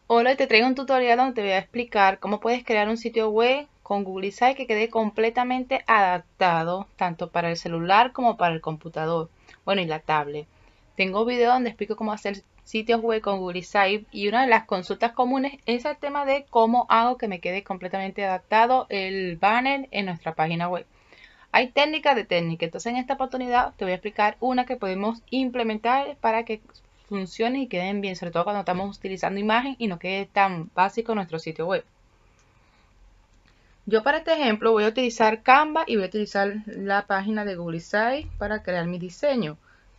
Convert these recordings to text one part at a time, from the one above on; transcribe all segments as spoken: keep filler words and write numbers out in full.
Hola, te traigo un tutorial donde te voy a explicar cómo puedes crear un sitio web con Google Sites que quede completamente adaptado tanto para el celular como para el computador, bueno, y la tablet. Tengo video donde explico cómo hacer sitios web con Google Sites y una de las consultas comunes es el tema de cómo hago que me quede completamente adaptado el banner en nuestra página web. Hay técnicas de técnica, entonces en esta oportunidad te voy a explicar una que podemos implementar para que funcionen y queden bien, sobre todo cuando estamos utilizando imagen y no quede tan básico nuestro sitio web. Yo para este ejemplo voy a utilizar Canva y voy a utilizar la página de Google Sites para crear mi diseño.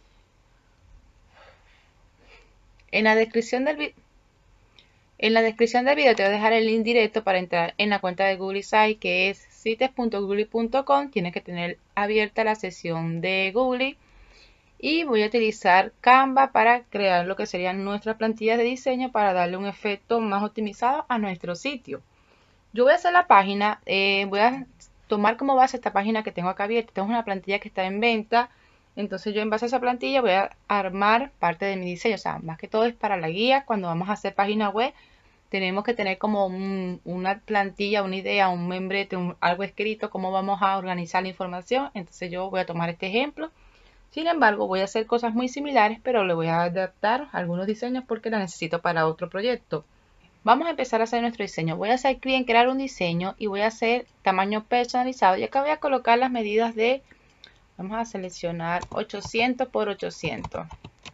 En la descripción del video En la descripción del video te voy a dejar el link directo para entrar en la cuenta de Google Sites, que es sites punto google punto com. Tienes que tener abierta la sesión de Google y voy a utilizar Canva para crear lo que serían nuestras plantillas de diseño para darle un efecto más optimizado a nuestro sitio. Yo voy a hacer la página, eh, voy a tomar como base esta página que tengo acá abierta. Esta es una plantilla que está en venta. Entonces yo en base a esa plantilla voy a armar parte de mi diseño. O sea, más que todo es para la guía. Cuando vamos a hacer página web, tenemos que tener como un, una plantilla, una idea, un membrete, un, algo escrito, cómo vamos a organizar la información. Entonces yo voy a tomar este ejemplo. Sin embargo, voy a hacer cosas muy similares, pero le voy a adaptar algunos diseños porque la necesito para otro proyecto. Vamos a empezar a hacer nuestro diseño. Voy a hacer clic en crear un diseño y voy a hacer tamaño personalizado. Y acá voy a colocar las medidas de, vamos a seleccionar ochocientos por ochocientos.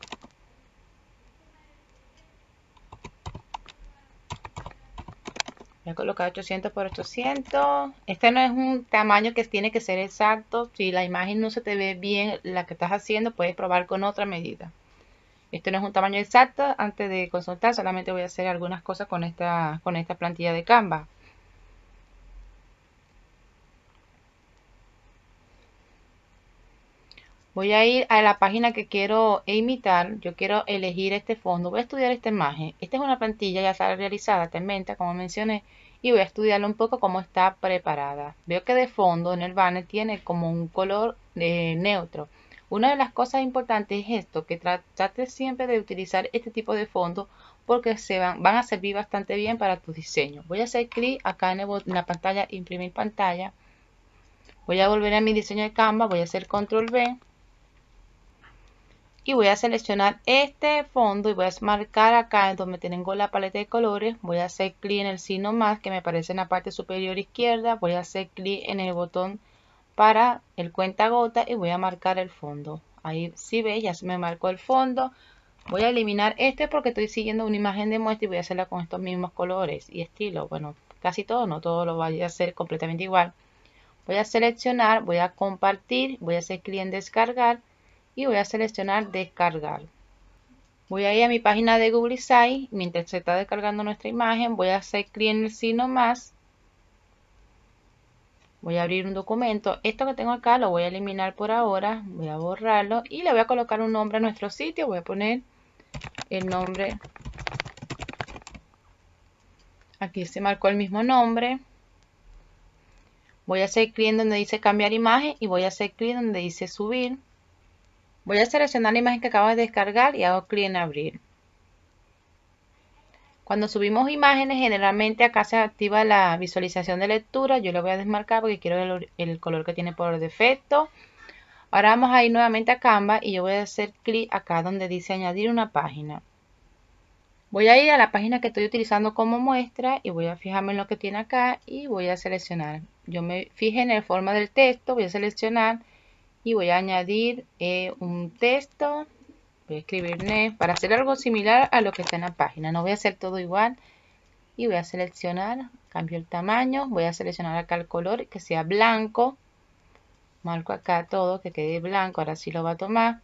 Voy a colocar ochocientos por ochocientos. Este no es un tamaño que tiene que ser exacto. Si la imagen no se te ve bien la que estás haciendo, puedes probar con otra medida. Este no es un tamaño exacto. Antes de consultar, solamente voy a hacer algunas cosas con esta, con esta plantilla de Canva. Voy a ir a la página que quiero imitar. Yo quiero elegir este fondo. Voy a estudiar esta imagen. Esta es una plantilla ya está realizada, está en venta, como mencioné, y voy a estudiarlo un poco cómo está preparada. Veo que de fondo en el banner tiene como un color eh, neutro. Una de las cosas importantes es esto, que trate siempre de utilizar este tipo de fondo porque se van, van a servir bastante bien para tu diseño. Voy a hacer clic acá en, el, en la pantalla, imprimir pantalla. Voy a volver a mi diseño de Canva, voy a hacer control V. Y voy a seleccionar este fondo y voy a marcar acá en donde tengo la paleta de colores. Voy a hacer clic en el signo más que me aparece en la parte superior izquierda. Voy a hacer clic en el botón para el cuentagota y voy a marcar el fondo. Ahí si ve, ya se me marcó el fondo. Voy a eliminar este porque estoy siguiendo una imagen de muestra y voy a hacerla con estos mismos colores y estilo. Bueno, casi todo, no todo lo voy a hacer completamente igual. Voy a seleccionar, voy a compartir, voy a hacer clic en descargar y voy a seleccionar descargar. Voy a ir a mi página de Google Sites. Mientras se está descargando nuestra imagen, voy a hacer clic en el signo más. Voy a abrir un documento. Esto que tengo acá lo voy a eliminar por ahora. Voy a borrarlo y le voy a colocar un nombre a nuestro sitio. Voy a poner el nombre. Aquí se marcó el mismo nombre. Voy a hacer clic en donde dice cambiar imagen y voy a hacer clic en donde dice subir. Voy a seleccionar la imagen que acabo de descargar y hago clic en abrir. Cuando subimos imágenes, generalmente acá se activa la visualización de lectura. Yo lo voy a desmarcar porque quiero el, el color que tiene por defecto. Ahora vamos a ir nuevamente a Canva y yo voy a hacer clic acá donde dice añadir una página. Voy a ir a la página que estoy utilizando como muestra y voy a fijarme en lo que tiene acá y voy a seleccionar. Yo me fijé en la forma del texto, voy a seleccionar y voy a añadir eh, un texto. Voy a escribir next para hacer algo similar a lo que está en la página. No voy a hacer todo igual. Y voy a seleccionar, cambio el tamaño, voy a seleccionar acá el color que sea blanco. Marco acá todo que quede blanco, ahora sí lo va a tomar.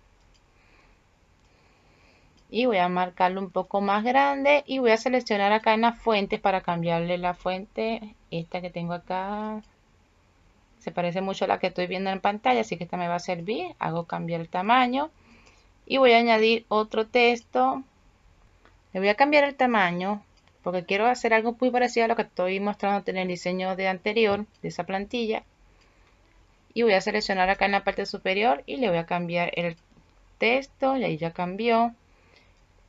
Y voy a marcarlo un poco más grande y voy a seleccionar acá en las fuentes para cambiarle la fuente. Esta que tengo acá se parece mucho a la que estoy viendo en pantalla, así que esta me va a servir. Hago cambiar el tamaño y voy a añadir otro texto. Le voy a cambiar el tamaño porque quiero hacer algo muy parecido a lo que estoy mostrando en el diseño de anterior de esa plantilla. Y voy a seleccionar acá en la parte superior y le voy a cambiar el texto y ahí ya cambió.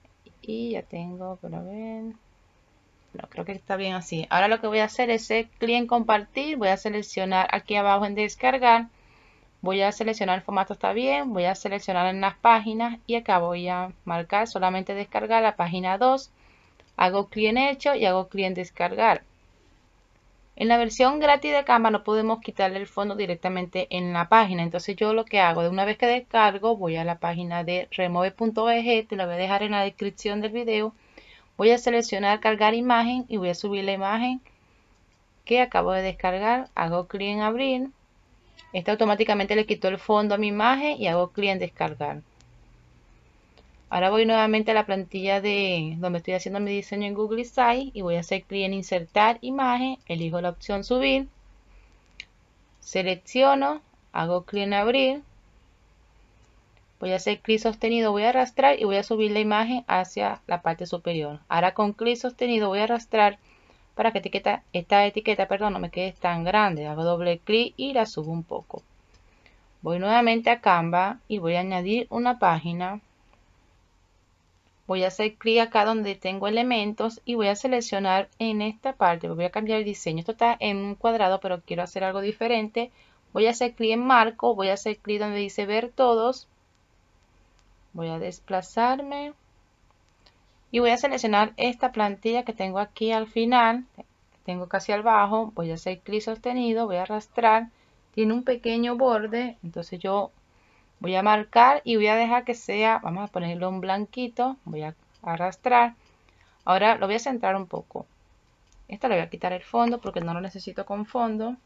y ya tengo, pero a ver, no, creo que está bien así. Ahora lo que voy a hacer es hacer clic en compartir, voy a seleccionar aquí abajo en descargar, voy a seleccionar el formato está bien, voy a seleccionar en las páginas y acá voy a marcar solamente descargar la página dos, hago clic en hecho y hago clic en descargar. En la versión gratis de Canva no podemos quitarle el fondo directamente en la página, entonces yo lo que hago, de una vez que descargo, voy a la página de remove punto o g, te la voy a dejar en la descripción del video, voy a seleccionar cargar imagen y voy a subir la imagen que acabo de descargar, hago clic en abrir, este automáticamente le quitó el fondo a mi imagen y hago clic en descargar. Ahora voy nuevamente a la plantilla de donde estoy haciendo mi diseño en Google Sites y voy a hacer clic en insertar imagen, elijo la opción subir, selecciono, hago clic en abrir, voy a hacer clic sostenido, voy a arrastrar y voy a subir la imagen hacia la parte superior. Ahora con clic sostenido voy a arrastrar para que etiqueta, esta etiqueta perdón, no me quede tan grande. Hago doble clic y la subo un poco. Voy nuevamente a Canva y voy a añadir una página. Voy a hacer clic acá donde tengo elementos y voy a seleccionar en esta parte. Voy a cambiar el diseño. Esto está en un cuadrado, pero quiero hacer algo diferente. Voy a hacer clic en marco. Voy a hacer clic donde dice ver todos. Voy a desplazarme. Y voy a seleccionar esta plantilla que tengo aquí al final. Tengo casi al bajo. Voy a hacer clic sostenido. Voy a arrastrar. Tiene un pequeño borde. Entonces yo voy a marcar y voy a dejar que sea, vamos a ponerlo un blanquito, voy a arrastrar. Ahora lo voy a centrar un poco. Esto le voy a quitar el fondo porque no lo necesito con fondo.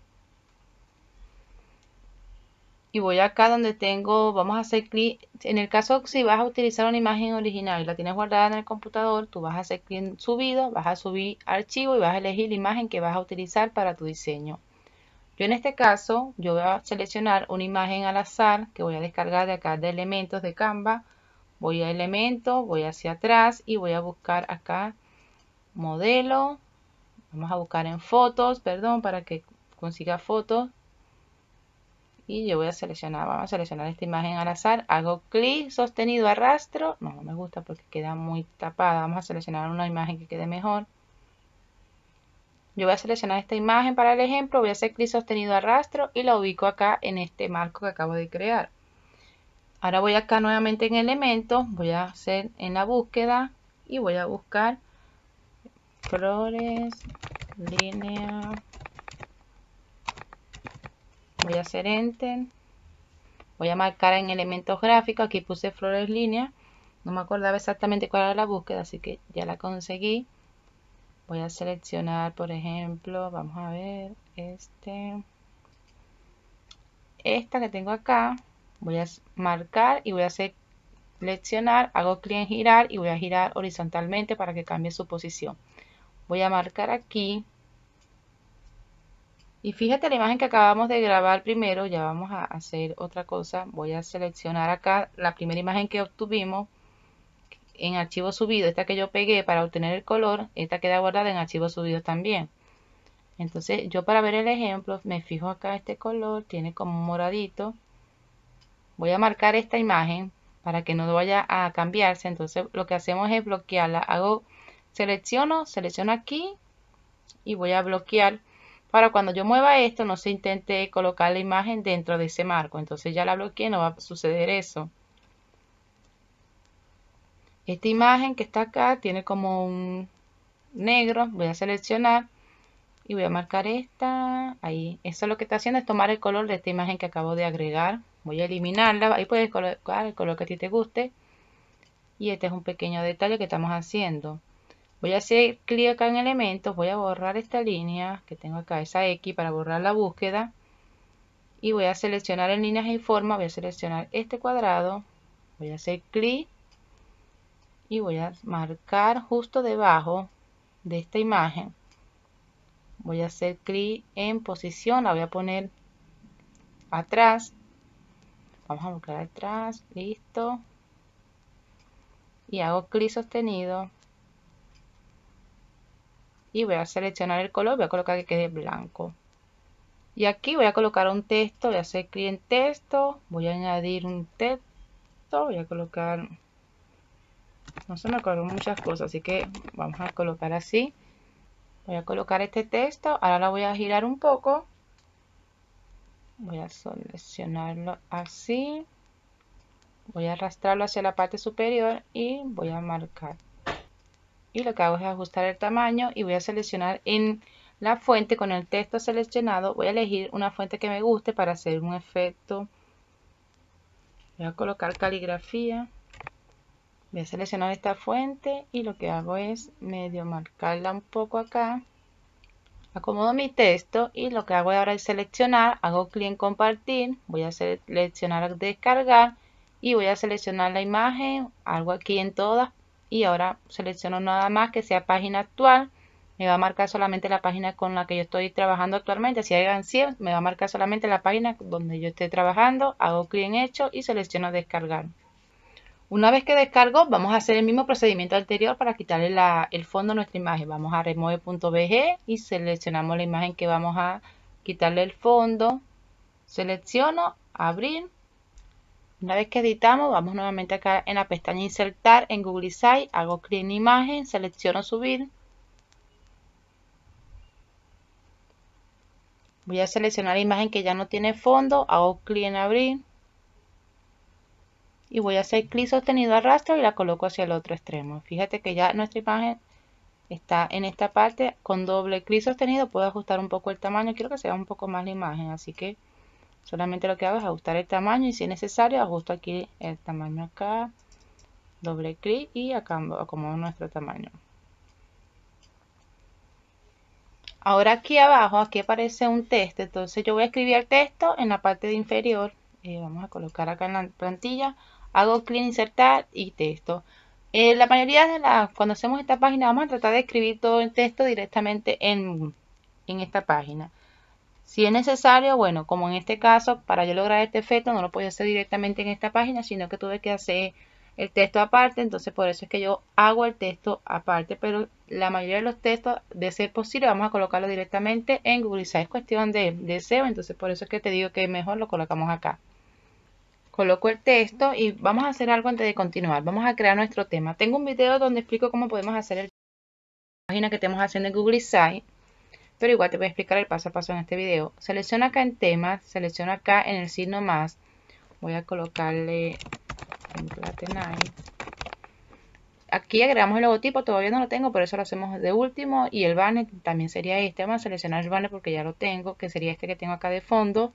Y voy acá donde tengo, vamos a hacer clic, en el caso si vas a utilizar una imagen original y la tienes guardada en el computador, tú vas a hacer clic en subido, vas a subir archivo y vas a elegir la imagen que vas a utilizar para tu diseño. Yo en este caso, yo voy a seleccionar una imagen al azar que voy a descargar de acá de elementos de Canva. Voy a elementos, voy hacia atrás y voy a buscar acá modelo. Vamos a buscar en fotos, perdón, para que consiga fotos. Y yo voy a seleccionar, vamos a seleccionar esta imagen al azar. Hago clic, sostenido, arrastro. No, no me gusta porque queda muy tapada. Vamos a seleccionar una imagen que quede mejor. Yo voy a seleccionar esta imagen para el ejemplo, voy a hacer clic sostenido arrastro y la ubico acá en este marco que acabo de crear. Ahora voy acá nuevamente en elementos, voy a hacer en la búsqueda y voy a buscar flores, línea, voy a hacer enter, voy a marcar en elementos gráficos, aquí puse flores, línea, no me acordaba exactamente cuál era la búsqueda, así que ya la conseguí. Voy a seleccionar, por ejemplo, vamos a ver, este, esta que tengo acá, voy a marcar y voy a hacer seleccionar, hago clic en girar y voy a girar horizontalmente para que cambie su posición. Voy a marcar aquí y fíjate la imagen que acabamos de grabar primero, ya vamos a hacer otra cosa. Voy a seleccionar acá la primera imagen que obtuvimos en archivo subido, esta que yo pegué para obtener el color, esta queda guardada en archivo subido también. Entonces yo para ver el ejemplo me fijo acá este color, tiene como un moradito. Voy a marcar esta imagen para que no vaya a cambiarse. Entonces lo que hacemos es bloquearla. Hago, selecciono, selecciono aquí y voy a bloquear para cuando yo mueva esto no se intente colocar la imagen dentro de ese marco. Entonces ya la bloqueé, no va a suceder eso. Esta imagen que está acá tiene como un negro. Voy a seleccionar y voy a marcar esta. Ahí. Eso lo que está haciendo es tomar el color de esta imagen que acabo de agregar. Voy a eliminarla. Ahí puedes colocar el color que a ti te guste. Y este es un pequeño detalle que estamos haciendo. Voy a hacer clic acá en elementos. Voy a borrar esta línea que tengo acá, esa X, para borrar la búsqueda. Y voy a seleccionar en líneas y forma. Voy a seleccionar este cuadrado. Voy a hacer clic. Y voy a marcar justo debajo de esta imagen. Voy a hacer clic en posición. La voy a poner atrás. Vamos a buscar atrás. Listo. Y hago clic sostenido. Y voy a seleccionar el color. Voy a colocar que quede blanco. Y aquí voy a colocar un texto. Voy a hacer clic en texto. Voy a añadir un texto. Voy a colocar No se me ocurren muchas cosas, así que vamos a colocar así. Voy a colocar este texto, ahora la voy a girar un poco. Voy a seleccionarlo así. Voy a arrastrarlo hacia la parte superior y voy a marcar. Y lo que hago es ajustar el tamaño y voy a seleccionar en la fuente con el texto seleccionado. Voy a elegir una fuente que me guste para hacer un efecto. Voy a colocar caligrafía. Voy a seleccionar esta fuente y lo que hago es medio marcarla un poco acá. Acomodo mi texto y lo que hago ahora es seleccionar, hago clic en compartir, voy a seleccionar descargar y voy a seleccionar la imagen, algo aquí en todas y ahora selecciono nada más que sea página actual. Me va a marcar solamente la página con la que yo estoy trabajando actualmente. Si hagan cien, me va a marcar solamente la página donde yo esté trabajando. Hago clic en hecho y selecciono descargar. Una vez que descargo, vamos a hacer el mismo procedimiento anterior para quitarle la, el fondo a nuestra imagen. Vamos a remove.bg y seleccionamos la imagen que vamos a quitarle el fondo. Selecciono, abrir. Una vez que editamos, vamos nuevamente acá en la pestaña insertar en Google Sites. Hago clic en imagen, selecciono subir. Voy a seleccionar la imagen que ya no tiene fondo. Hago clic en abrir. Y voy a hacer clic sostenido arrastro y la coloco hacia el otro extremo. Fíjate que ya nuestra imagen está en esta parte. Con doble clic sostenido puedo ajustar un poco el tamaño. Quiero que sea un poco más la imagen, así que solamente lo que hago es ajustar el tamaño y si es necesario ajusto aquí el tamaño acá. Doble clic y acá acomodo nuestro tamaño. Ahora aquí abajo, aquí aparece un texto. Entonces yo voy a escribir el texto en la parte de inferior. Eh, vamos a colocar acá en la plantilla. Hago clic en insertar y texto. Eh, la mayoría de las, cuando hacemos esta página, vamos a tratar de escribir todo el texto directamente en, en esta página. Si es necesario, bueno, como en este caso, para yo lograr este efecto, no lo podía hacer directamente en esta página, sino que tuve que hacer el texto aparte. Entonces, por eso es que yo hago el texto aparte. Pero la mayoría de los textos, de ser posible, vamos a colocarlo directamente en Google Sites. Es cuestión de, de S E O, entonces por eso es que te digo que mejor lo colocamos acá. Coloco el texto y vamos a hacer algo antes de continuar. Vamos a crear nuestro tema. Tengo un video donde explico cómo podemos hacer el página que estemos haciendo en Google Sites, pero igual te voy a explicar el paso a paso en este video. Selecciona acá en temas, selecciona acá en el signo más. Voy a colocarle en Platenite. Aquí agregamos el logotipo, todavía no lo tengo, por eso lo hacemos de último. Y el banner también sería este. Vamos a seleccionar el banner porque ya lo tengo, que sería este que tengo acá de fondo.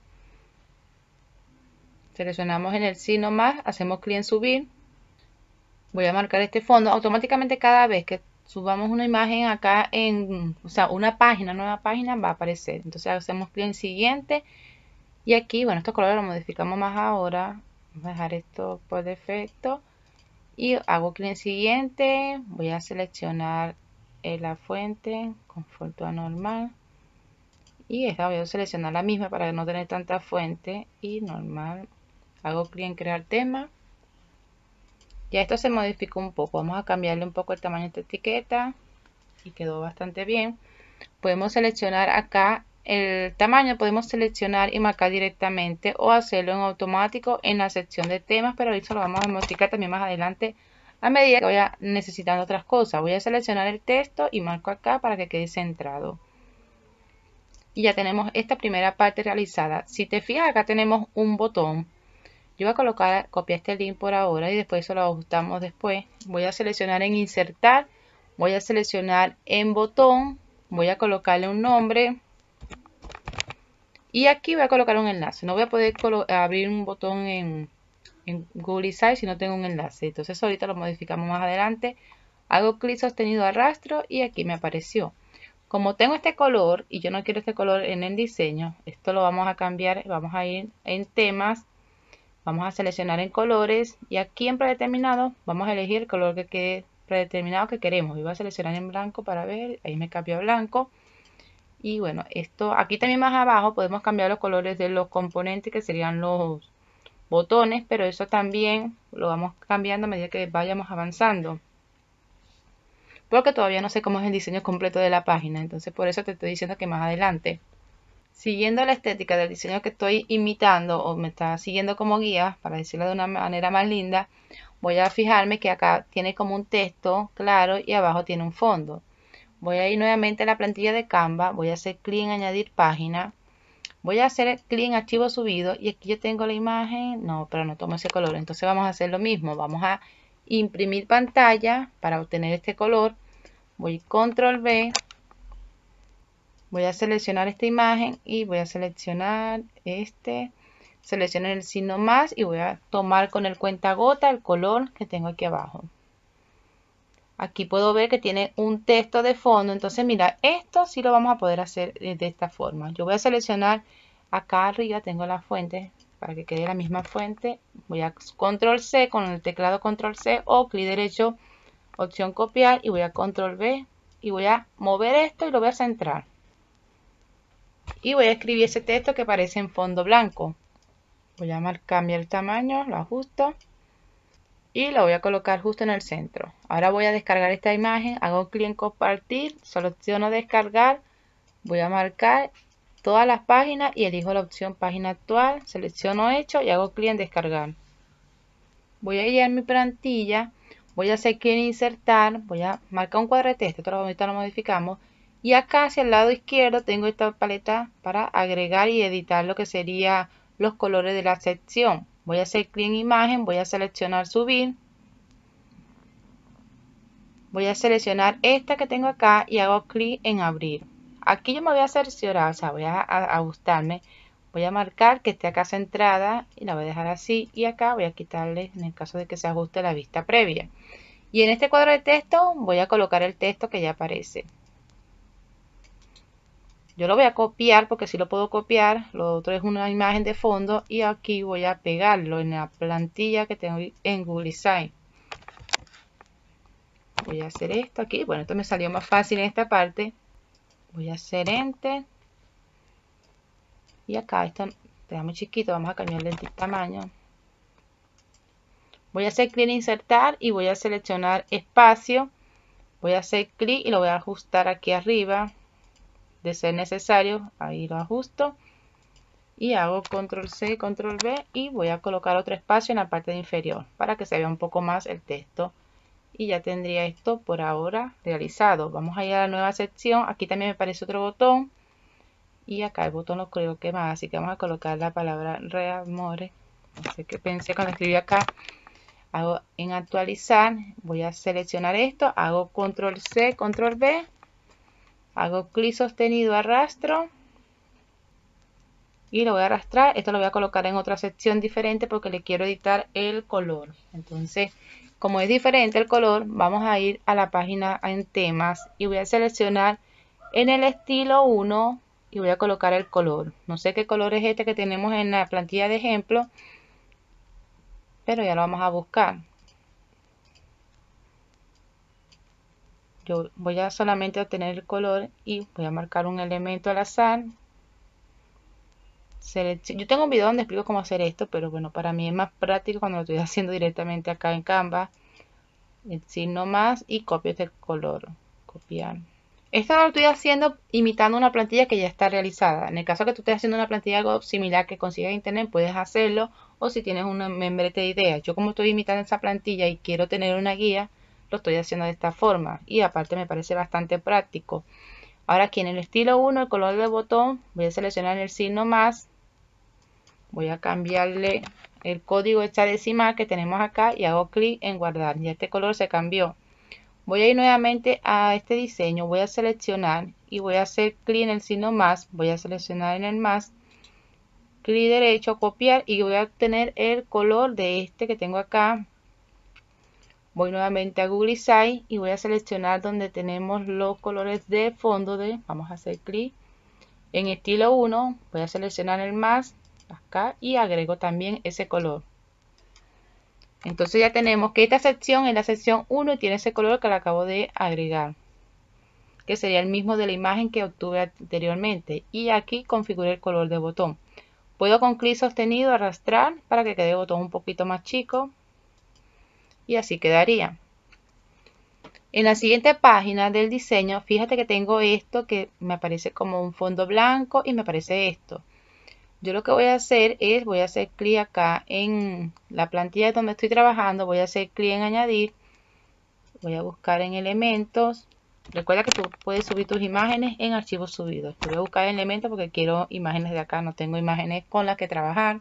Seleccionamos en el signo más, hacemos clic en subir. Voy a marcar este fondo. Automáticamente cada vez que subamos una imagen acá en, o sea, una página, nueva página, va a aparecer. Entonces hacemos clic en siguiente. Y aquí, bueno, estos colores los modificamos más ahora. Vamos a dejar esto por defecto. Y hago clic en siguiente. Voy a seleccionar la fuente con foto normal. Y esta voy a seleccionar la misma para no tener tanta fuente. Y normal. Hago clic en crear tema. Ya esto se modificó un poco. Vamos a cambiarle un poco el tamaño de esta etiqueta. Y quedó bastante bien. Podemos seleccionar acá el tamaño. Podemos seleccionar y marcar directamente o hacerlo en automático en la sección de temas. Pero eso lo vamos a modificar también más adelante a medida que vaya necesitando otras cosas. Voy a seleccionar el texto y marco acá para que quede centrado. Y ya tenemos esta primera parte realizada. Si te fijas, acá tenemos un botón. Yo voy a colocar, copiar este link por ahora y después eso lo ajustamos después. Voy a seleccionar en insertar, voy a seleccionar en botón, voy a colocarle un nombre y aquí voy a colocar un enlace. No voy a poder abrir un botón en, en Google Sites si no tengo un enlace. Entonces ahorita lo modificamos más adelante. Hago clic sostenido arrastro y aquí me apareció. Como tengo este color y yo no quiero este color en el diseño, esto lo vamos a cambiar. Vamos a ir en temas. Vamos a seleccionar en colores y aquí en predeterminado vamos a elegir el color que quede predeterminado que queremos. Y voy a seleccionar en blanco para ver, ahí me cambió a blanco. Y bueno, esto aquí también más abajo podemos cambiar los colores de los componentes que serían los botones, pero eso también lo vamos cambiando a medida que vayamos avanzando. Porque todavía no sé cómo es el diseño completo de la página, entonces por eso te estoy diciendo que más adelante. Siguiendo la estética del diseño que estoy imitando o me está siguiendo como guía, para decirlo de una manera más linda, voy a fijarme que acá tiene como un texto claro y abajo tiene un fondo. Voy a ir nuevamente a la plantilla de Canva, voy a hacer clic en añadir página, voy a hacer clic en archivo subido y aquí yo tengo la imagen, no, pero no tomo ese color, entonces vamos a hacer lo mismo, vamos a imprimir pantalla para obtener este color, voy control V, voy a seleccionar esta imagen y voy a seleccionar este, selecciono el signo más y voy a tomar con el cuentagota el color que tengo aquí abajo. Aquí puedo ver que tiene un texto de fondo, entonces mira, esto sí lo vamos a poder hacer de esta forma. Yo voy a seleccionar acá arriba, tengo la fuente, para que quede la misma fuente, voy a control C con el teclado control C o clic derecho, opción copiar y voy a control V y voy a mover esto y lo voy a centrar. Y voy a escribir ese texto que aparece en fondo blanco. Voy a marcar, cambiar el tamaño, lo ajusto y lo voy a colocar justo en el centro. Ahora voy a descargar esta imagen, hago clic en compartir, selecciono descargar, voy a marcar todas las páginas y elijo la opción página actual, selecciono hecho y hago clic en descargar. Voy a ir a mi plantilla, voy a hacer clic en insertar, voy a marcar un cuadro de texto, esto ahorita lo modificamos. Y acá hacia el lado izquierdo tengo esta paleta para agregar y editar lo que sería los colores de la sección. Voy a hacer clic en imagen, voy a seleccionar subir. Voy a seleccionar esta que tengo acá y hago clic en abrir. Aquí yo me voy a cerciorar, o sea, voy a, a ajustarme. Voy a marcar que esté acá centrada y la voy a dejar así. Y acá voy a quitarle en el caso de que se ajuste la vista previa. Y en este cuadro de texto voy a colocar el texto que ya aparece. Yo lo voy a copiar porque si lo puedo copiar, lo otro es una imagen de fondo y aquí voy a pegarlo en la plantilla que tengo en Google Design. Voy a hacer esto aquí, bueno, esto me salió más fácil en esta parte. Voy a hacer Enter y acá esto está muy chiquito, vamos a cambiarle el tamaño. Voy a hacer clic en insertar y voy a seleccionar espacio. Voy a hacer clic y lo voy a ajustar aquí arriba. De ser necesario, ahí lo ajusto y hago control C, control V y voy a colocar otro espacio en la parte inferior para que se vea un poco más el texto y ya tendría esto por ahora realizado. Vamos a ir a la nueva sección, aquí también me aparece otro botón y acá el botón lo creo que más, así que vamos a colocar la palabra reamore, no sé qué pensé cuando escribí acá. Hago en actualizar, voy a seleccionar esto, hago control C, control V. Hago clic sostenido, arrastro y lo voy a arrastrar. Esto lo voy a colocar en otra sección diferente porque le quiero editar el color. Entonces, como es diferente el color, vamos a ir a la página en temas y voy a seleccionar en el estilo uno y voy a colocar el color. No sé qué color es este que tenemos en la plantilla de ejemplo, pero ya lo vamos a buscar. Yo voy a solamente obtener el color y voy a marcar un elemento al azar. Yo tengo un video donde explico cómo hacer esto, pero bueno, para mí es más práctico cuando lo estoy haciendo directamente acá en Canva. El signo más y copio este color. Copiar. Esto lo estoy haciendo imitando una plantilla que ya está realizada. En el caso que tú estés haciendo una plantilla algo similar que consigas en internet, puedes hacerlo. O si tienes una membrete de ideas. Yo como estoy imitando esa plantilla y quiero tener una guía, lo estoy haciendo de esta forma. Y aparte me parece bastante práctico. Ahora aquí en el estilo uno, el color del botón, voy a seleccionar el signo más. Voy a cambiarle el código hexadecimal que tenemos acá y hago clic en guardar. Ya este color se cambió. Voy a ir nuevamente a este diseño, voy a seleccionar y voy a hacer clic en el signo más, voy a seleccionar en el más, clic derecho, copiar y voy a obtener el color de este que tengo acá. Voy nuevamente a Google Design y voy a seleccionar donde tenemos los colores de fondo de, vamos a hacer clic en estilo uno, voy a seleccionar el más acá y agrego también ese color. Entonces ya tenemos que esta sección es la sección uno y tiene ese color que le acabo de agregar, que sería el mismo de la imagen que obtuve anteriormente. Y aquí configuré el color de botón. Puedo con clic sostenido arrastrar para que quede el botón un poquito más chico y así quedaría. En la siguiente página del diseño, fíjate que tengo esto que me aparece como un fondo blanco y me aparece esto. Yo lo que voy a hacer es, voy a hacer clic acá en la plantilla donde estoy trabajando, voy a hacer clic en añadir, voy a buscar en elementos. Recuerda que tú puedes subir tus imágenes en archivos subidos. Voy a buscar en elementos porque quiero imágenes de acá, no tengo imágenes con las que trabajar.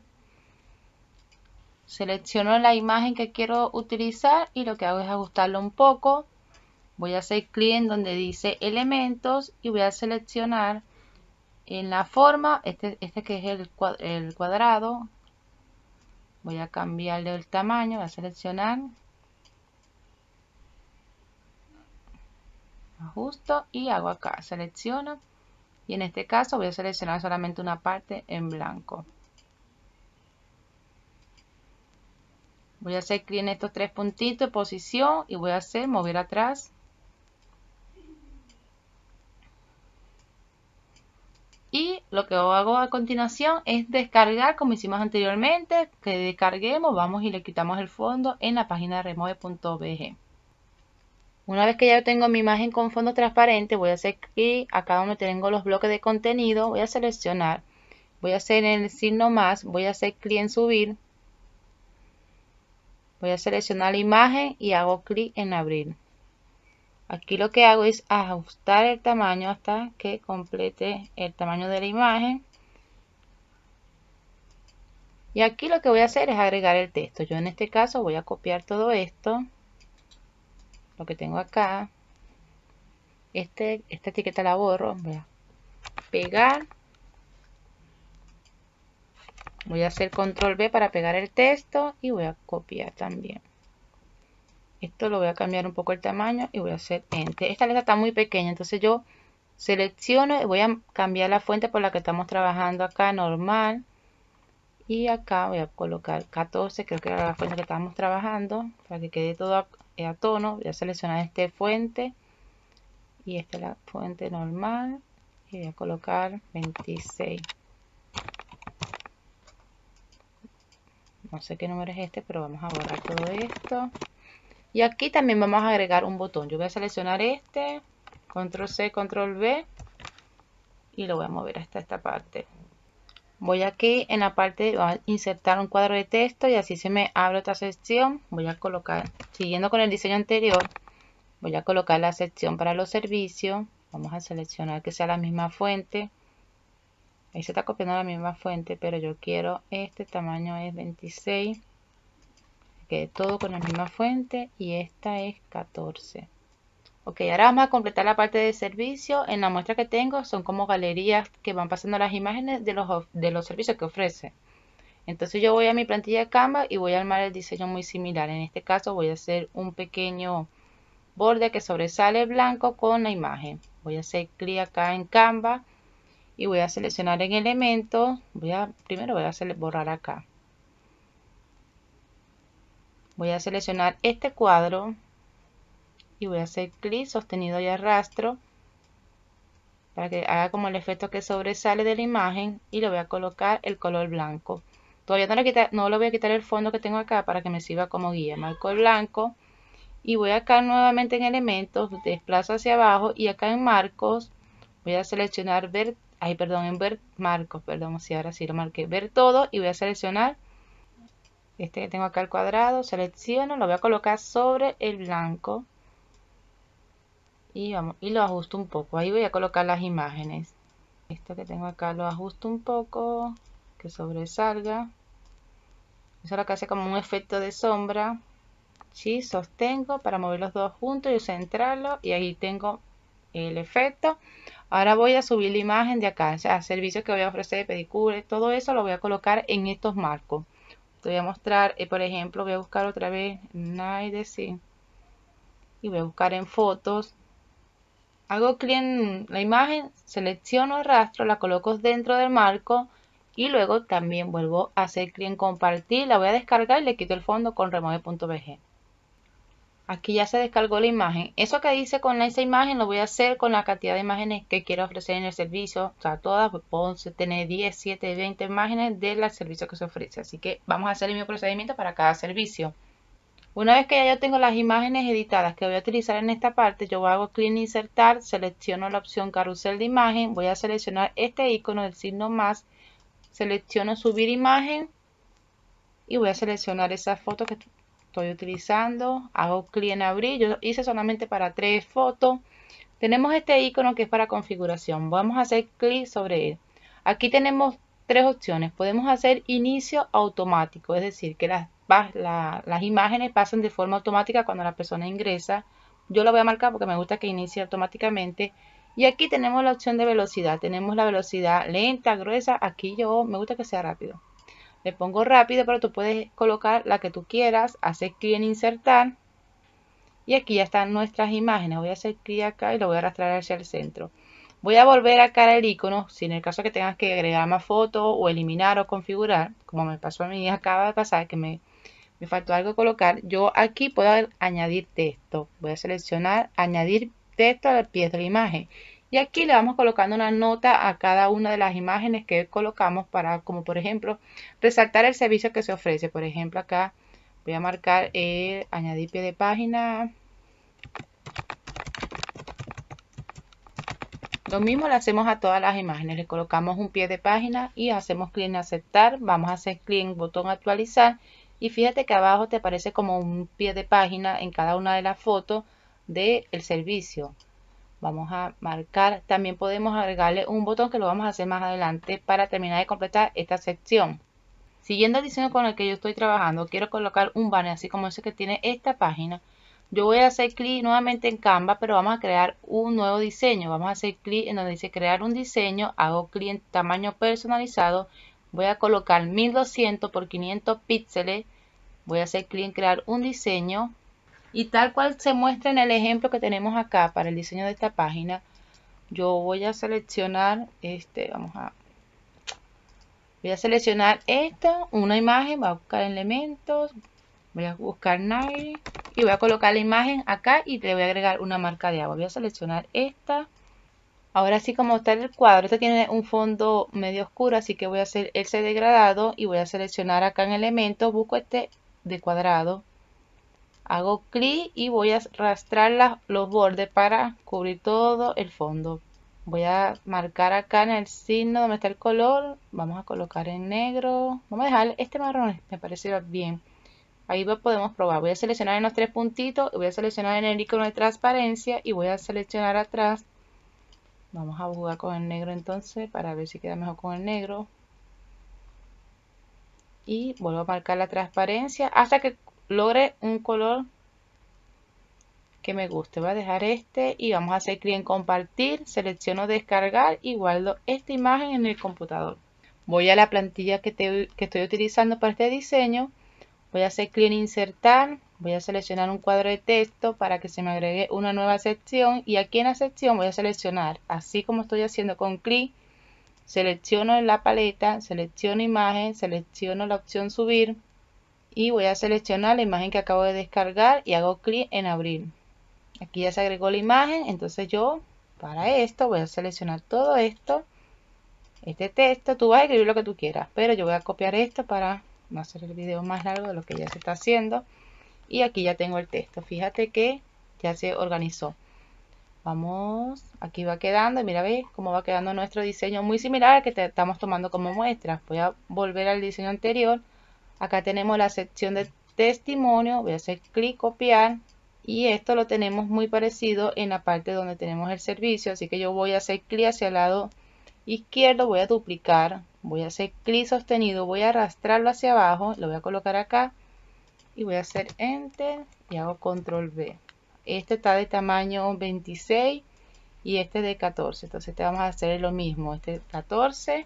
Selecciono la imagen que quiero utilizar y lo que hago es ajustarlo un poco. Voy a hacer clic en donde dice elementos y voy a seleccionar en la forma, este, este que es el cuadrado. Voy a cambiarle el tamaño, voy a seleccionar, ajusto y hago acá, selecciono y en este caso voy a seleccionar solamente una parte en blanco. Voy a hacer clic en estos tres puntitos de posición y voy a hacer mover atrás. Y lo que hago a continuación es descargar como hicimos anteriormente, que descarguemos, vamos y le quitamos el fondo en la página de remove punto b g. Una vez que ya tengo mi imagen con fondo transparente, voy a hacer clic acá donde tengo los bloques de contenido, voy a seleccionar, voy a hacer el signo más, voy a hacer clic en subir, voy a seleccionar la imagen y hago clic en abrir. Aquí lo que hago es ajustar el tamaño hasta que complete el tamaño de la imagen. Y aquí lo que voy a hacer es agregar el texto. Yo en este caso voy a copiar todo esto, lo que tengo acá. Este, esta etiqueta la borro, voy a pegar. Voy a hacer control B para pegar el texto y voy a copiar también. Esto lo voy a cambiar un poco el tamaño y voy a hacer enter. Esta letra está muy pequeña, entonces yo selecciono y voy a cambiar la fuente por la que estamos trabajando acá, normal. Y acá voy a colocar catorce, creo que era la fuente que estábamos trabajando, para que quede todo a, a tono. Voy a seleccionar este fuente y esta es la fuente normal y voy a colocar veintiséis. No sé qué número es este, pero vamos a borrar todo esto. Y aquí también vamos a agregar un botón. Yo voy a seleccionar este, control C, control V y lo voy a mover hasta esta parte. Voy aquí en la parte, voy a insertar un cuadro de texto y así se me abre otra sección. Voy a colocar, siguiendo con el diseño anterior, voy a colocar la sección para los servicios. Vamos a seleccionar que sea la misma fuente. Ahí se está copiando la misma fuente, pero yo quiero este tamaño es veintiséis. Que quede todo con la misma fuente y esta es catorce. Ok, ahora vamos a completar la parte de servicio. En la muestra que tengo son como galerías que van pasando las imágenes de los, de los servicios que ofrece. Entonces yo voy a mi plantilla de Canva y voy a armar el diseño muy similar. En este caso voy a hacer un pequeño borde que sobresale blanco con la imagen. Voy a hacer clic acá en Canva y voy a seleccionar en elementos. Voy a, primero voy a hacer borrar acá. Voy a seleccionar este cuadro y voy a hacer clic sostenido y arrastro para que haga como el efecto que sobresale de la imagen y le voy a colocar el color blanco. Todavía no le, quita, no le voy a quitar el fondo que tengo acá para que me sirva como guía. Marco el blanco y voy acá nuevamente en elementos, desplazo hacia abajo y acá en marcos voy a seleccionar ver, ay perdón, en ver marcos, perdón, si ahora sí lo marqué, ver todo y voy a seleccionar este que tengo acá el cuadrado, selecciono, lo voy a colocar sobre el blanco. Y, vamos, y lo ajusto un poco. Ahí voy a colocar las imágenes. Esto que tengo acá lo ajusto un poco, que sobresalga. Eso es lo que hace como un efecto de sombra. Sí, sostengo para mover los dos juntos y centrarlo. Y ahí tengo el efecto. Ahora voy a subir la imagen de acá. O sea, servicios que voy a ofrecer, pedicure, todo eso lo voy a colocar en estos marcos. Te voy a mostrar, eh, por ejemplo, voy a buscar otra vez Night de sí. Y voy a buscar en fotos. Hago clic en la imagen, selecciono el rastro, la coloco dentro del marco y luego también vuelvo a hacer clic en compartir, la voy a descargar y le quito el fondo con remove punto b g. Aquí ya se descargó la imagen. Eso que hice con esa imagen lo voy a hacer con la cantidad de imágenes que quiero ofrecer en el servicio. O sea, todas, pues puedo tener diez, siete, veinte imágenes del servicio que se ofrece. Así que vamos a hacer el mismo procedimiento para cada servicio. Una vez que ya yo tengo las imágenes editadas que voy a utilizar en esta parte, yo hago clic en insertar, selecciono la opción carrusel de imagen, voy a seleccionar este icono del signo más, selecciono subir imagen y voy a seleccionar esa foto que estoy utilizando, hago clic en abrir, yo hice solamente para tres fotos. Tenemos este icono que es para configuración, vamos a hacer clic sobre él. Aquí tenemos tres opciones, podemos hacer inicio automático, es decir, que las, la, las imágenes pasan de forma automática cuando la persona ingresa. Yo lo voy a marcar porque me gusta que inicie automáticamente. Y aquí tenemos la opción de velocidad, tenemos la velocidad lenta, gruesa, aquí yo me gusta que sea rápido. Le pongo rápido, pero tú puedes colocar la que tú quieras, hacer clic en insertar. Y aquí ya están nuestras imágenes. Voy a hacer clic acá y lo voy a arrastrar hacia el centro. Voy a volver acá al icono, si en el caso que tengas que agregar más fotos o eliminar o configurar, como me pasó a mí, acaba de pasar que me, me faltó algo colocar, yo aquí puedo añadir texto. Voy a seleccionar añadir texto al pie de la imagen. Y aquí le vamos colocando una nota a cada una de las imágenes que colocamos para, como por ejemplo, resaltar el servicio que se ofrece. Por ejemplo, acá voy a marcar eh, añadir pie de página. Lo mismo le hacemos a todas las imágenes. Le colocamos un pie de página y hacemos clic en aceptar. Vamos a hacer clic en botón actualizar. Y fíjate que abajo te aparece como un pie de página en cada una de las fotos del servicio. Vamos a marcar. También podemos agregarle un botón que lo vamos a hacer más adelante para terminar de completar esta sección. Siguiendo el diseño con el que yo estoy trabajando, quiero colocar un banner así como ese que tiene esta página. Yo voy a hacer clic nuevamente en Canva, pero vamos a crear un nuevo diseño. Vamos a hacer clic en donde dice crear un diseño, hago clic en tamaño personalizado, voy a colocar mil doscientos por quinientos píxeles, voy a hacer clic en crear un diseño y tal cual se muestra en el ejemplo que tenemos acá para el diseño de esta página, yo voy a seleccionar este, vamos a Voy a seleccionar esto, una imagen, voy a buscar elementos, voy a buscar Nike y voy a colocar la imagen acá y le voy a agregar una marca de agua. Voy a seleccionar esta. Ahora sí, como está el cuadro, este tiene un fondo medio oscuro, así que voy a hacer ese degradado y voy a seleccionar acá en elementos, busco este de cuadrado. Hago clic y voy a arrastrar la, los bordes para cubrir todo el fondo. Voy a marcar acá en el signo donde está el color, vamos a colocar en negro, vamos a dejar este marrón, me parece bien. Ahí podemos probar, voy a seleccionar en los tres puntitos, voy a seleccionar en el icono de transparencia y voy a seleccionar atrás. Vamos a jugar con el negro entonces para ver si queda mejor con el negro. Y vuelvo a marcar la transparencia hasta que logre un color que me guste. Voy a dejar este y vamos a hacer clic en compartir, selecciono descargar y guardo esta imagen en el computador. Voy a la plantilla que, te, que estoy utilizando para este diseño, voy a hacer clic en insertar, voy a seleccionar un cuadro de texto para que se me agregue una nueva sección y aquí en la sección voy a seleccionar, así como estoy haciendo con clic, selecciono en la paleta, selecciono imagen, selecciono la opción subir y voy a seleccionar la imagen que acabo de descargar y hago clic en abrir. Aquí ya se agregó la imagen, entonces yo para esto voy a seleccionar todo esto, este texto, tú vas a escribir lo que tú quieras, pero yo voy a copiar esto para no hacer el video más largo de lo que ya se está haciendo. Y aquí ya tengo el texto, fíjate que ya se organizó. Vamos, aquí va quedando, mira, ve cómo va quedando nuestro diseño, muy similar al que te estamos tomando como muestra. Voy a volver al diseño anterior, acá tenemos la sección de testimonio, voy a hacer clic, copiar. Y esto lo tenemos muy parecido en la parte donde tenemos el servicio, así que yo voy a hacer clic hacia el lado izquierdo, voy a duplicar, voy a hacer clic sostenido, voy a arrastrarlo hacia abajo, lo voy a colocar acá y voy a hacer enter y hago control V. Este está de tamaño veintiséis y este de catorce, entonces te vamos a hacer lo mismo, este catorce,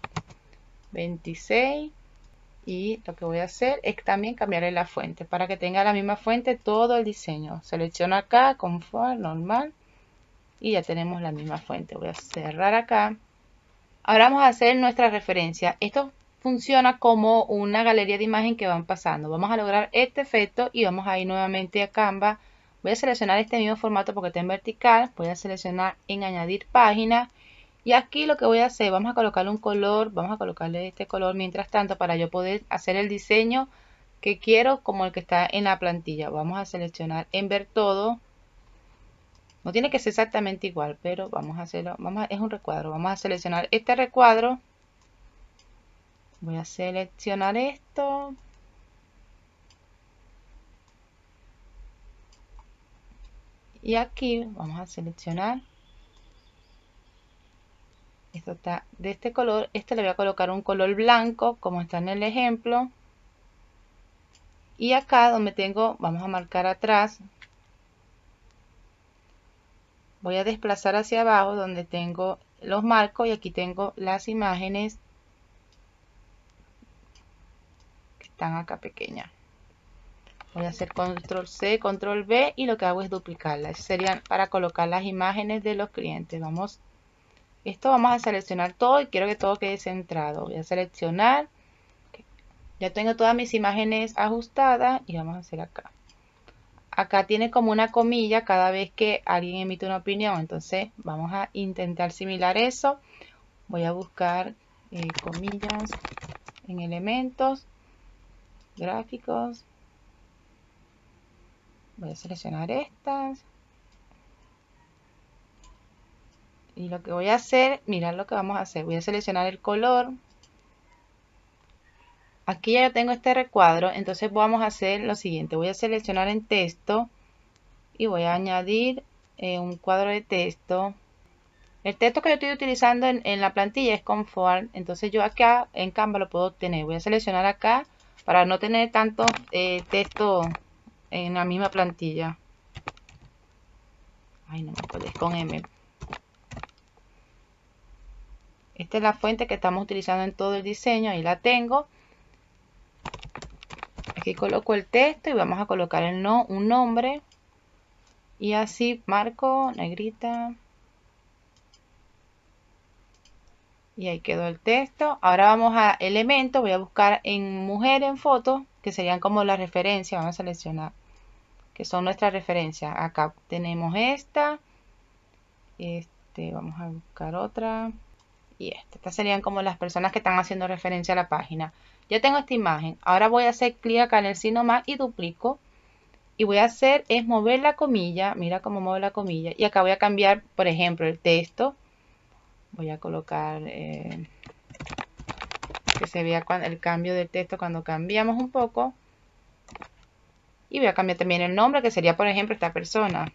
veintiséis. Y lo que voy a hacer es también cambiarle la fuente para que tenga la misma fuente todo el diseño. Selecciono acá, confort, normal. Y ya tenemos la misma fuente. Voy a cerrar acá. Ahora vamos a hacer nuestra referencia. Esto funciona como una galería de imagen que van pasando. Vamos a lograr este efecto y vamos a ir nuevamente a Canva. Voy a seleccionar este mismo formato porque está en vertical. Voy a seleccionar en añadir página. Y aquí lo que voy a hacer, vamos a colocarle un color, vamos a colocarle este color mientras tanto para yo poder hacer el diseño que quiero como el que está en la plantilla. Vamos a seleccionar en ver todo. No tiene que ser exactamente igual, pero vamos a hacerlo. Vamos a, es un recuadro. Vamos a seleccionar este recuadro. Voy a seleccionar esto. Y aquí vamos a seleccionar. Esto está de este color. Este le voy a colocar un color blanco, como está en el ejemplo. Y acá donde tengo, vamos a marcar atrás. Voy a desplazar hacia abajo donde tengo los marcos y aquí tengo las imágenes que están acá pequeñas. Voy a hacer control C, control V y lo que hago es duplicarlas. Serían para colocar las imágenes de los clientes. Vamos, esto vamos a seleccionar todo y quiero que todo quede centrado. Voy a seleccionar. Ya tengo todas mis imágenes ajustadas y vamos a hacer acá. Acá tiene como una comilla cada vez que alguien emite una opinión. Entonces vamos a intentar similar eso. Voy a buscar eh, comillas en elementos, gráficos. Voy a seleccionar estas. Y lo que voy a hacer, mirad lo que vamos a hacer. Voy a seleccionar el color. Aquí ya tengo este recuadro. Entonces vamos a hacer lo siguiente. Voy a seleccionar en texto. Y voy a añadir eh, un cuadro de texto. El texto que yo estoy utilizando en, en la plantilla es Conform. Entonces yo acá en Canva lo puedo obtener. Voy a seleccionar acá para no tener tanto eh, texto en la misma plantilla. Ay, no me acuerdo, es con M. Esta es la fuente que estamos utilizando en todo el diseño. Ahí la tengo. Aquí coloco el texto y vamos a colocar el no, un nombre. Y así marco, negrita. Y ahí quedó el texto. Ahora vamos a elementos. Voy a buscar en mujer en foto, que serían como la referencia. Vamos a seleccionar, que son nuestras referencias. Acá tenemos esta. Este, vamos a buscar otra. Y esta. Estas serían como las personas que están haciendo referencia a la página. Ya tengo esta imagen. Ahora voy a hacer clic acá en el signo más y duplico. Y voy a hacer es mover la comilla. Mira cómo muevo la comilla. Y acá voy a cambiar, por ejemplo, el texto. Voy a colocar eh, que se vea el cambio del texto cuando cambiamos un poco. Y voy a cambiar también el nombre, que sería, por ejemplo, esta persona.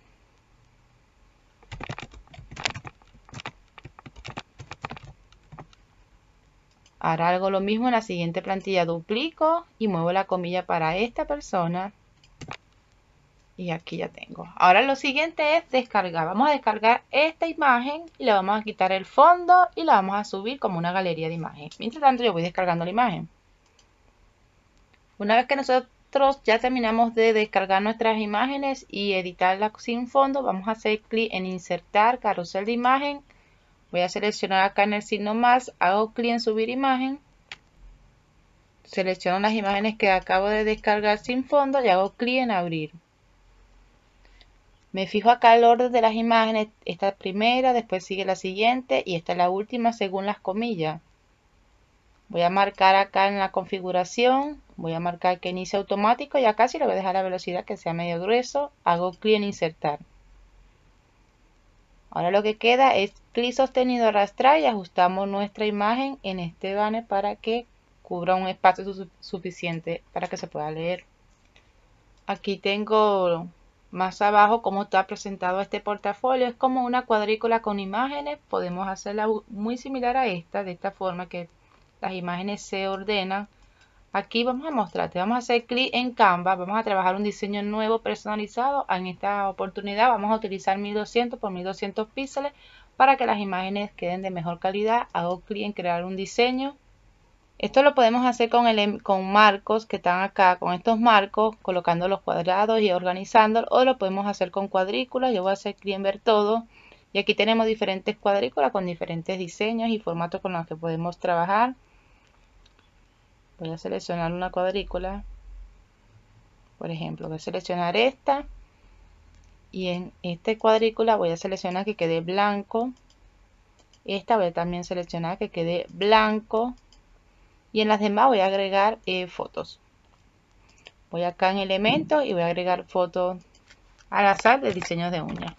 Ahora hago lo mismo en la siguiente plantilla. Duplico y muevo la comilla para esta persona. Y aquí ya tengo. Ahora lo siguiente es descargar. Vamos a descargar esta imagen y le vamos a quitar el fondo y la vamos a subir como una galería de imágenes. Mientras tanto yo voy descargando la imagen. Una vez que nosotros ya terminamos de descargar nuestras imágenes y editarlas sin fondo, vamos a hacer clic en insertar carrusel de imagen. Voy a seleccionar acá en el signo más, hago clic en subir imagen. Selecciono las imágenes que acabo de descargar sin fondo y hago clic en abrir. Me fijo acá el orden de las imágenes, esta primera, después sigue la siguiente y esta es la última según las comillas. Voy a marcar acá en la configuración, voy a marcar que inicie automático y acá sí le voy a dejar la velocidad que sea medio grueso, hago clic en insertar. Ahora lo que queda es clic sostenido arrastrar y ajustamos nuestra imagen en este banner para que cubra un espacio su suficiente para que se pueda leer. Aquí tengo más abajo cómo está presentado este portafolio. Es como una cuadrícula con imágenes. Podemos hacerla muy similar a esta, de esta forma que las imágenes se ordenan. Aquí vamos a mostrarte, vamos a hacer clic en Canva, vamos a trabajar un diseño nuevo personalizado. En esta oportunidad vamos a utilizar mil doscientos por mil doscientos píxeles para que las imágenes queden de mejor calidad. Hago clic en crear un diseño. Esto lo podemos hacer con, el, con marcos que están acá, con estos marcos, colocando los cuadrados y organizando, o lo podemos hacer con cuadrículas. Yo voy a hacer clic en ver todo y aquí tenemos diferentes cuadrículas con diferentes diseños y formatos con los que podemos trabajar. Voy a seleccionar una cuadrícula, por ejemplo, voy a seleccionar esta y en esta cuadrícula voy a seleccionar que quede blanco. Esta voy a también seleccionar que quede blanco. Y en las demás voy a agregar eh, fotos. Voy acá en elementos y voy a agregar fotos al azar de diseños de uñas.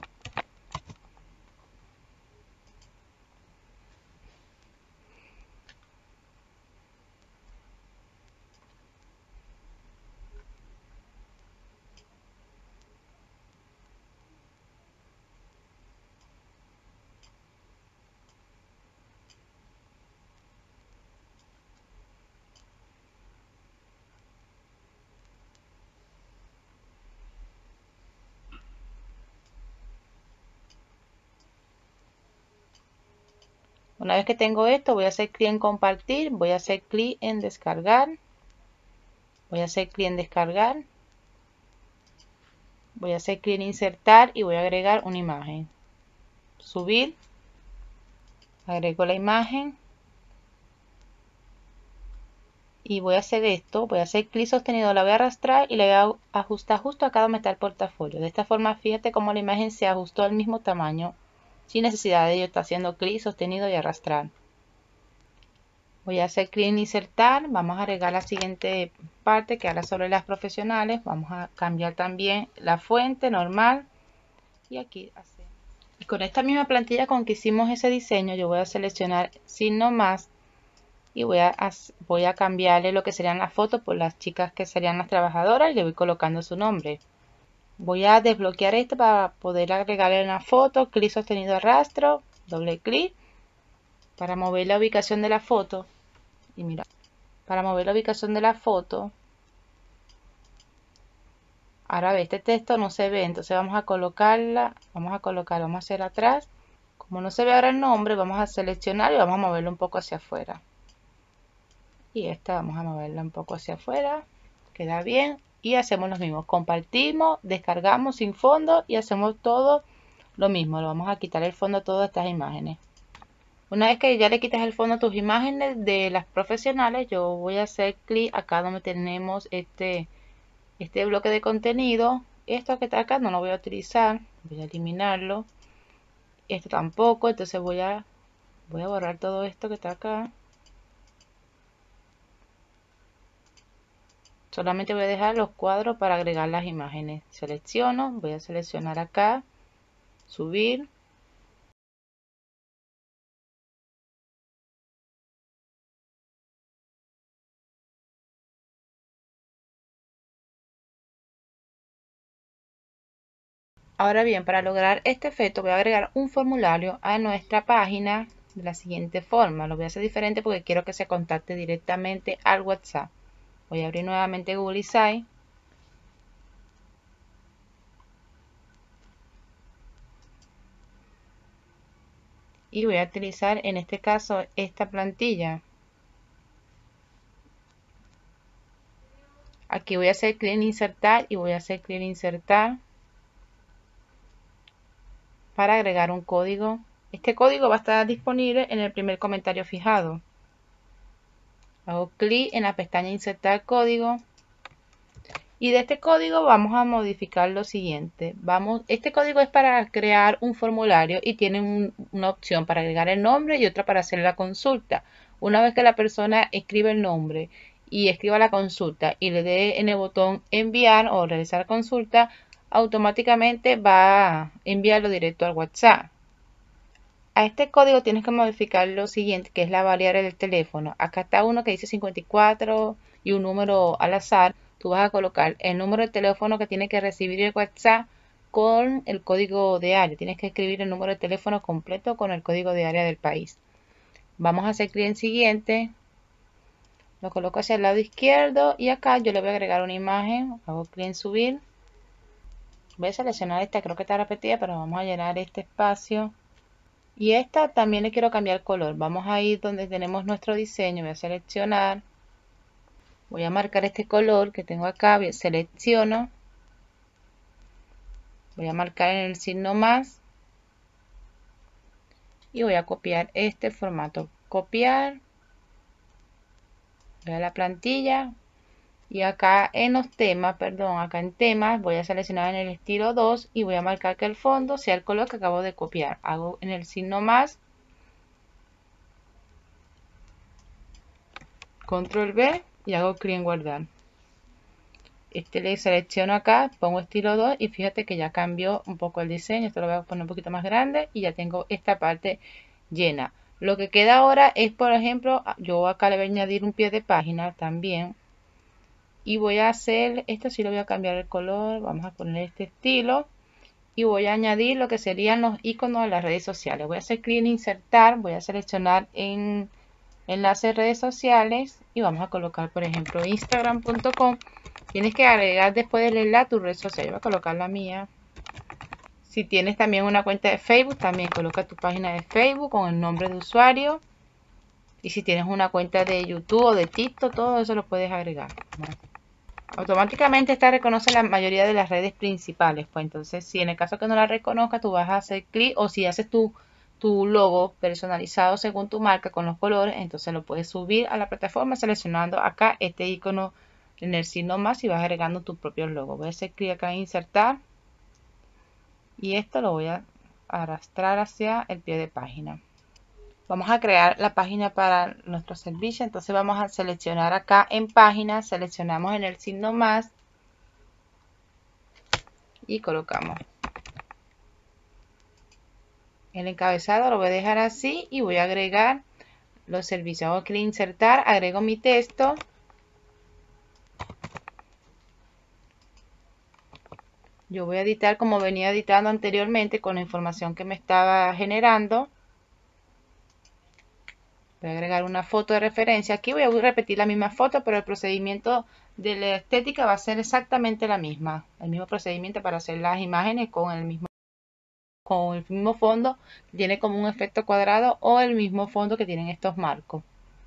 Una vez que tengo esto, voy a hacer clic en compartir, voy a hacer clic en descargar, voy a hacer clic en descargar, voy a hacer clic en insertar y voy a agregar una imagen. Subir, agrego la imagen y voy a hacer esto, voy a hacer clic sostenido, la voy a arrastrar y la voy a ajustar justo acá donde está el portafolio. De esta forma, fíjate cómo la imagen se ajustó al mismo tamaño, sin necesidad de yo estar haciendo clic sostenido y arrastrar. Voy a hacer clic en insertar, vamos a agregar la siguiente parte que habla sobre las profesionales. Vamos a cambiar también la fuente normal y aquí hacemos. Y con esta misma plantilla con que hicimos ese diseño, yo voy a seleccionar signo más y voy a, voy a cambiarle lo que serían las fotos por las chicas que serían las trabajadoras y le voy colocando su nombre. Voy a desbloquear esto para poder agregarle una foto, clic sostenido arrastro, doble clic para mover la ubicación de la foto. Y mira, para mover la ubicación de la foto, ahora ve, este texto no se ve, entonces vamos a colocarla, vamos a colocar, vamos a hacer atrás. Como no se ve ahora el nombre, vamos a seleccionar y vamos a moverlo un poco hacia afuera. Y esta vamos a moverla un poco hacia afuera, queda bien. Y hacemos lo mismo, compartimos, descargamos sin fondo y hacemos todo lo mismo. Lo vamos a quitar el fondo a todas estas imágenes. Una vez que ya le quitas el fondo a tus imágenes de las profesionales, yo voy a hacer clic acá donde tenemos este, este bloque de contenido. Esto que está acá no lo voy a utilizar, voy a eliminarlo. Esto tampoco, entonces voy a, voy a borrar todo esto que está acá. Solamente voy a dejar los cuadros para agregar las imágenes. Selecciono, voy a seleccionar acá, subir. Ahora bien, para lograr este efecto voy a agregar un formulario a nuestra página de la siguiente forma. Lo voy a hacer diferente porque quiero que se contacte directamente al WhatsApp. Voy a abrir nuevamente Google Insight. Y voy a utilizar en este caso esta plantilla. Aquí voy a hacer clic en insertar y voy a hacer clic en insertar para agregar un código. Este código va a estar disponible en el primer comentario fijado. Hago clic en la pestaña insertar código. Y de este código vamos a modificar lo siguiente. Vamos, este código es para crear un formulario y tiene un, una opción para agregar el nombre y otra para hacer la consulta. Una vez que la persona escribe el nombre y escriba la consulta y le dé en el botón enviar o realizar consulta, automáticamente va a enviarlo directo al WhatsApp. A este código tienes que modificar lo siguiente, que es la variable del teléfono. Acá está uno que dice cincuenta y cuatro y un número al azar. Tú vas a colocar el número de teléfono que tiene que recibir el WhatsApp con el código de área. Tienes que escribir el número de teléfono completo con el código de área del país. Vamos a hacer clic en siguiente. Lo coloco hacia el lado izquierdo y acá yo le voy a agregar una imagen. Hago clic en subir. Voy a seleccionar esta, creo que está repetida, pero vamos a llenar este espacio. Y esta también le quiero cambiar color. Vamos a ir donde tenemos nuestro diseño. Voy a seleccionar. Voy a marcar este color que tengo acá. Selecciono. Voy a marcar en el signo más. Y voy a copiar este formato. Copiar. Voy a la plantilla. Y acá en los temas, perdón, acá en temas voy a seleccionar en el estilo dos. Y voy a marcar que el fondo sea el color que acabo de copiar. Hago en el signo más. Control B y hago clic en guardar. Este le selecciono acá, pongo estilo dos y fíjate que ya cambió un poco el diseño. Esto lo voy a poner un poquito más grande y ya tengo esta parte llena. Lo que queda ahora es, por ejemplo, yo acá le voy a añadir un pie de página también. Y voy a hacer, esto sí lo voy a cambiar el color, vamos a poner este estilo. Y voy a añadir lo que serían los iconos de las redes sociales. Voy a hacer clic en insertar, voy a seleccionar en enlace de redes sociales y vamos a colocar, por ejemplo, instagram punto com. Tienes que agregar después del enlace tu red social. Yo voy a colocar la mía. Si tienes también una cuenta de Facebook, también coloca tu página de Facebook con el nombre de usuario. Y si tienes una cuenta de YouTube o de TikTok, todo eso lo puedes agregar. Automáticamente esta reconoce la mayoría de las redes principales. Pues entonces, si en el caso que no la reconozca, tú vas a hacer clic, o si haces tu, tu logo personalizado según tu marca con los colores, entonces lo puedes subir a la plataforma seleccionando acá este icono en el signo más y vas agregando tu propio logo. Voy a hacer clic acá en insertar y esto lo voy a arrastrar hacia el pie de página. Vamos a crear la página para nuestro servicio. Entonces vamos a seleccionar acá en página, seleccionamos en el signo más y colocamos. El encabezado lo voy a dejar así y voy a agregar los servicios. Hago clic en insertar, agrego mi texto. Yo voy a editar como venía editando anteriormente con la información que me estaba generando. Voy a agregar una foto de referencia. Aquí voy a repetir la misma foto, pero el procedimiento de la estética va a ser exactamente la misma. El mismo procedimiento para hacer las imágenes con el mismo, con el mismo fondo que tiene como un efecto cuadrado o el mismo fondo que tienen estos marcos.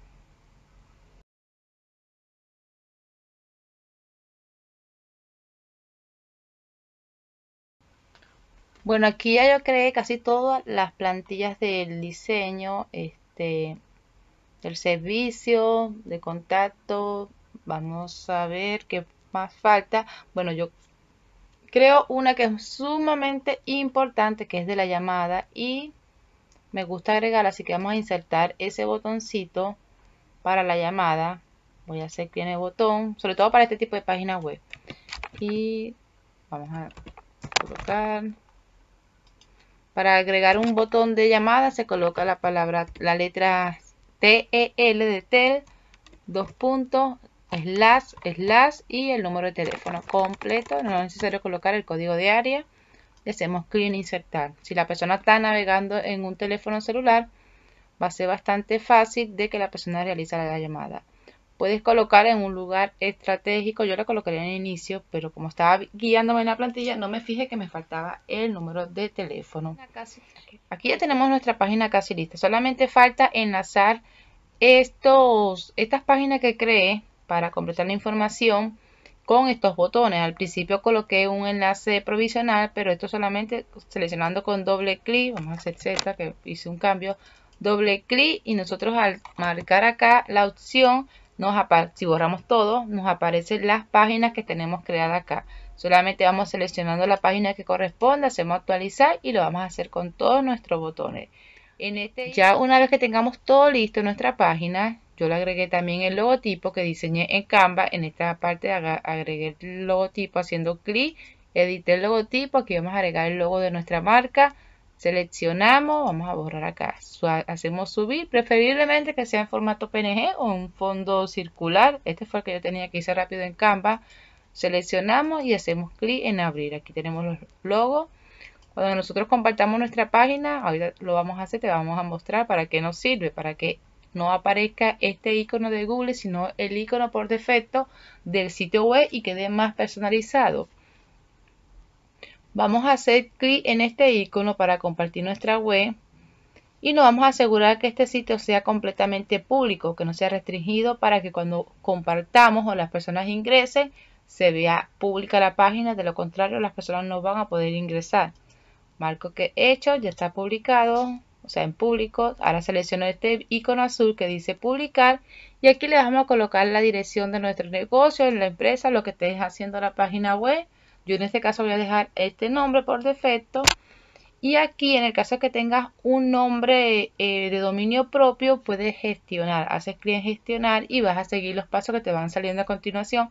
Bueno, aquí ya yo creé casi todas las plantillas del diseño, este, del servicio, de contacto. Vamos a ver qué más falta. Bueno, yo creo una que es sumamente importante, que es de la llamada, y me gusta agregar, así que vamos a insertar ese botoncito para la llamada. Voy a hacer clic en el botón, sobre todo para este tipo de páginas web. Y vamos a colocar. Para agregar un botón de llamada se coloca la palabra, la letra T E L de tel, dos puntos, slash, slash y el número de teléfono completo. No es necesario colocar el código de área. Y hacemos clic en insertar. Si la persona está navegando en un teléfono celular, va a ser bastante fácil de que la persona realice la llamada. Puedes colocar en un lugar estratégico, yo la colocaría en el inicio, pero como estaba guiándome en la plantilla, no me fijé que me faltaba el número de teléfono. Aquí ya tenemos nuestra página casi lista, solamente falta enlazar estos, estas páginas que creé para completar la información con estos botones. Al principio coloqué un enlace provisional, pero esto solamente seleccionando con doble clic, vamos a hacer Z, que hice un cambio, doble clic y nosotros al marcar acá la opción, nos si borramos todo, nos aparecen las páginas que tenemos creadas acá. Solamente vamos seleccionando la página que corresponde, hacemos actualizar y lo vamos a hacer con todos nuestros botones. En este, ya una vez que tengamos todo listo en nuestra página, yo le agregué también el logotipo que diseñé en Canva. En esta parte agregué el logotipo haciendo clic, edité el logotipo, aquí vamos a agregar el logo de nuestra marca. Seleccionamos, vamos a borrar acá, hacemos subir, preferiblemente que sea en formato P N G o un fondo circular. Este fue el que yo tenía que hice rápido en Canva. Seleccionamos y hacemos clic en abrir. Aquí tenemos los logos. Cuando nosotros compartamos nuestra página, ahorita lo vamos a hacer, te vamos a mostrar para qué nos sirve, para que no aparezca este icono de Google, sino el icono por defecto del sitio web y quede más personalizado. Vamos a hacer clic en este icono para compartir nuestra web y nos vamos a asegurar que este sitio sea completamente público, que no sea restringido, para que cuando compartamos o las personas ingresen se vea pública la página. De lo contrario, las personas no van a poder ingresar. Marco que he hecho, ya está publicado, o sea en público. Ahora selecciono este icono azul que dice publicar y aquí le vamos a colocar la dirección de nuestro negocio, en la empresa, lo que estés haciendo la página web. Yo en este caso voy a dejar este nombre por defecto. Y aquí en el caso que tengas un nombre eh, de dominio propio, puedes gestionar. Haces clic en gestionar y vas a seguir los pasos que te van saliendo a continuación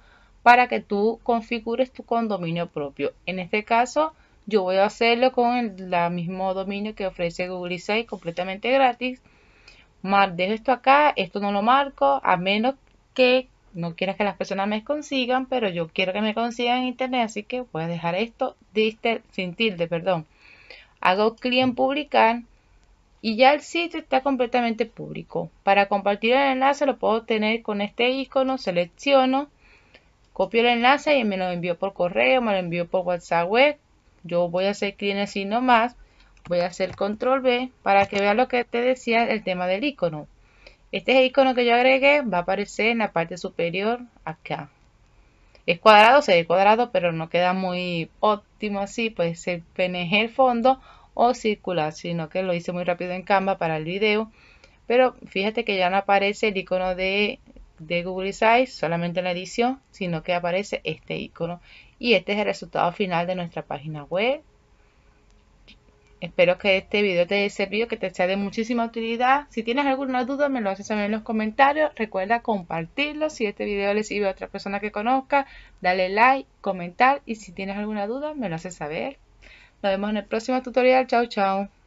para que tú configures tu con dominio propio. En este caso, yo voy a hacerlo con el la mismo dominio que ofrece Google Insights completamente gratis. Mar, dejo esto acá, esto no lo marco, a menos que no quieras que las personas me consigan, pero yo quiero que me consigan en internet, así que voy a dejar esto de, sin tilde, perdón. Hago clic en publicar y ya el sitio está completamente público. Para compartir el enlace lo puedo tener con este icono, selecciono, copio el enlace y me lo envío por correo, me lo envío por WhatsApp web. Yo voy a hacer clic así nomás, voy a hacer control V para que vean lo que te decía el tema del icono. Este es el icono que yo agregué, va a aparecer en la parte superior acá. Es cuadrado, se ve cuadrado, pero no queda muy óptimo así, puede ser P N G el fondo o circular, sino que lo hice muy rápido en Canva para el video. Pero fíjate que ya no aparece el icono de, de Google Insights solamente en la edición, sino que aparece este icono. Y este es el resultado final de nuestra página web. Espero que este video te haya servido, que te sea de muchísima utilidad. Si tienes alguna duda, me lo haces saber en los comentarios. Recuerda compartirlo. Si este video le sirve a otra persona que conozca, dale like, comentar. Y si tienes alguna duda, me lo haces saber. Nos vemos en el próximo tutorial. Chao, chao.